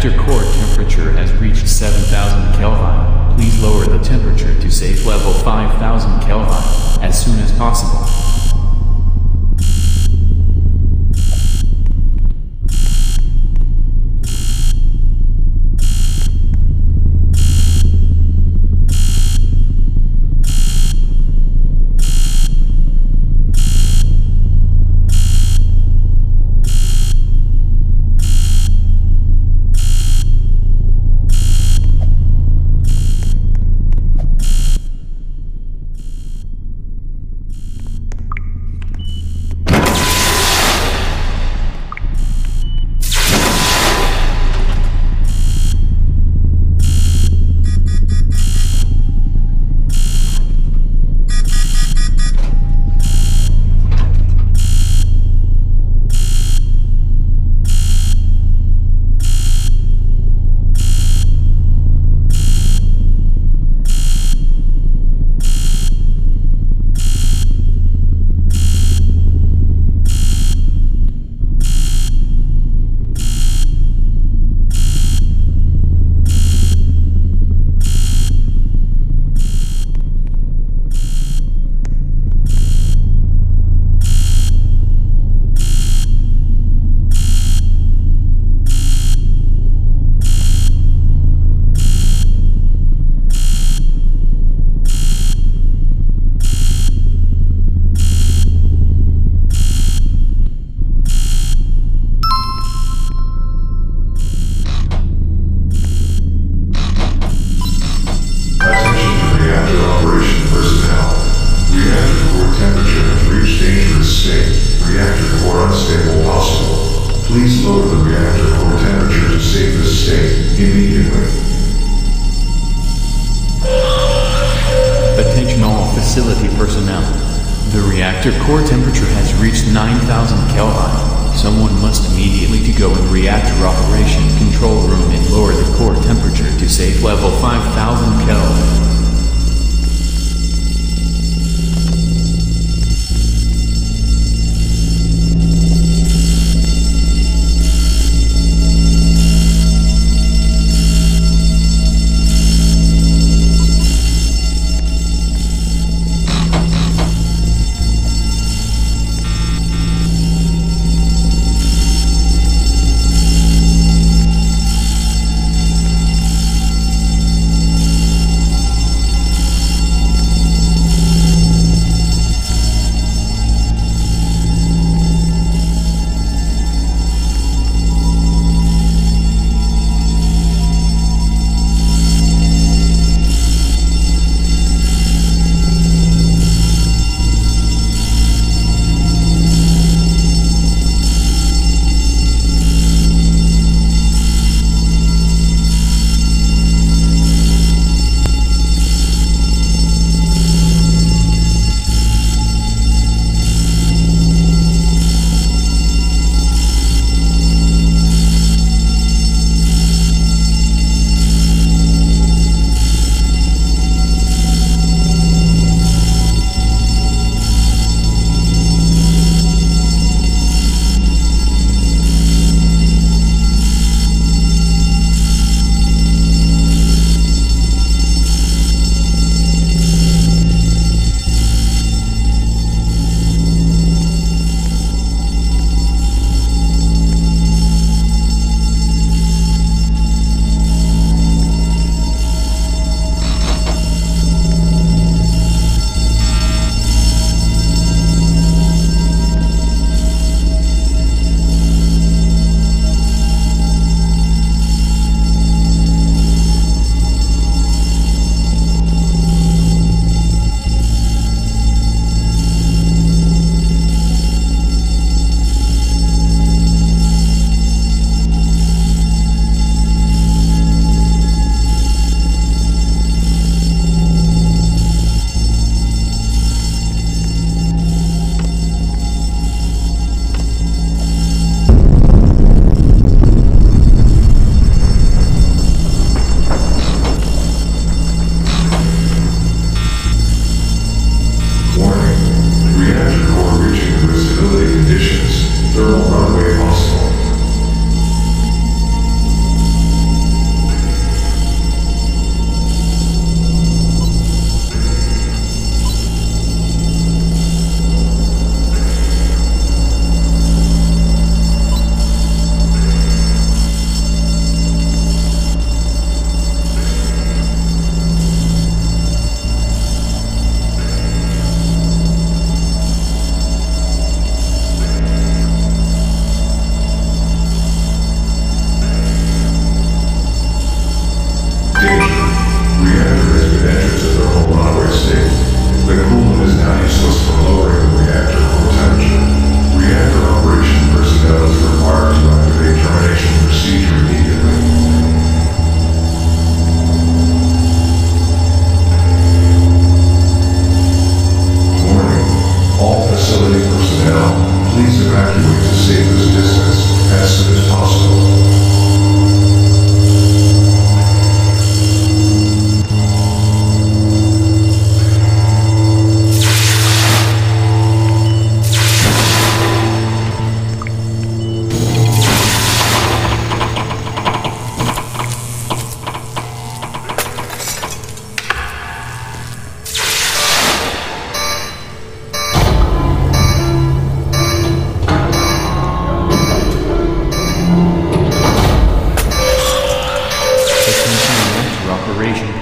reactor core temperature has reached 7,000 Kelvin. Please lower the temperature to safe level 5,000 Kelvin as soon as possible. Please lower the reactor core temperature to safest state immediately. Attention all facility personnel. The reactor core temperature has reached 9,000 Kelvin. Someone must immediately go in reactor operation control room and lower the core temperature to safe level 5,000 Kelvin.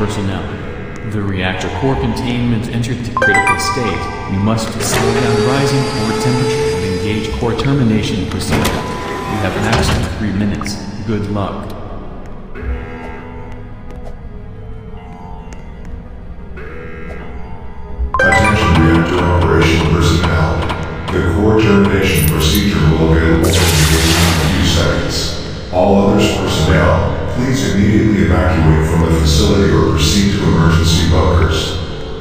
personnel. The reactor core containment entered to critical state. You must slow down rising core temperature and engage core termination procedure. You have maximum 3 minutes. Good luck. Attention reactor operation personnel. The core termination procedure will available in a few seconds. All others personnel, please immediately evacuate from the facility or proceed to emergency bunkers.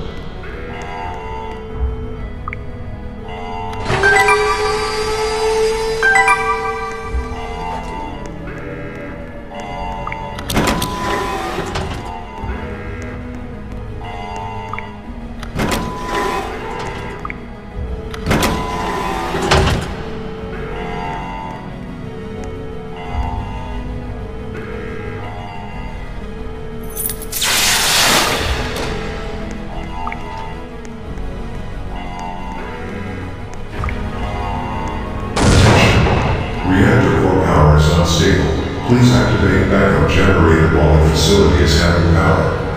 Reactor core power is unstable. Please activate backup generator while the facility is having power.